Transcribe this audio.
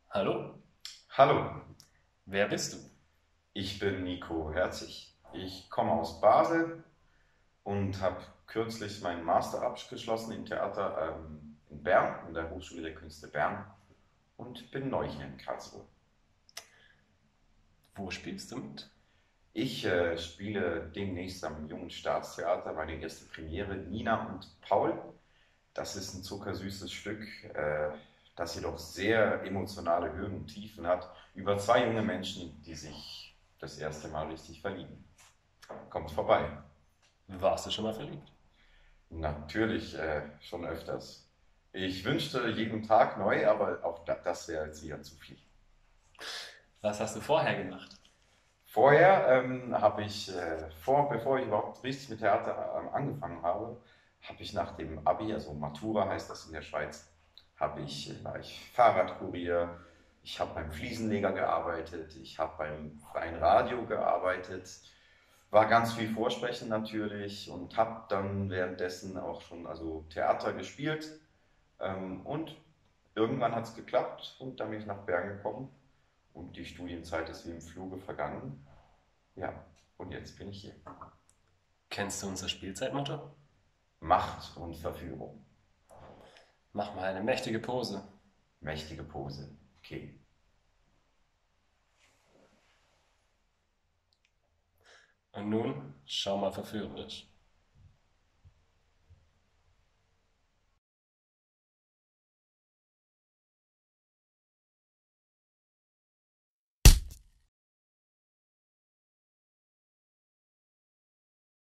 Hallo, Hallo, wer bist du? ich bin Nico Herzig. Ich komme aus Basel und habe kürzlich meinen Master abgeschlossen im Theater in Bern, in der Hochschule der Künste Bern und bin neu hier in Karlsruhe. Wo spielst du mit? Ich spiele demnächst am Jungen Staatstheater meine erste Premiere Nina und Paul. Das ist ein zuckersüßes Stück, das jedoch sehr emotionale Höhen und Tiefen hat, über zwei junge Menschen, die sich das erste Mal richtig verlieben. Kommt vorbei. Warst du schon mal verliebt? Natürlich, schon öfters. Ich wünschte jeden Tag neu, aber auch das wäre jetzt wieder zu viel. Was hast du vorher gemacht? Vorher habe ich, bevor ich überhaupt richtig mit Theater angefangen habe, habe ich nach dem Abi, also Matura heißt das in der Schweiz, war ich Fahrradkurier, ich habe beim Fliesenleger gearbeitet, ich habe beim freien Radio gearbeitet, war ganz viel Vorsprechen natürlich und habe dann währenddessen auch schon also Theater gespielt. Und irgendwann hat es geklappt und dann bin ich nach Bern gekommen und die Studienzeit ist wie im Fluge vergangen. Ja, und jetzt bin ich hier. Kennst du unser Spielzeitmotto? Macht und Verführung. Mach mal eine mächtige Pose. Mächtige Pose. Okay. Und nun schau mal verführerisch.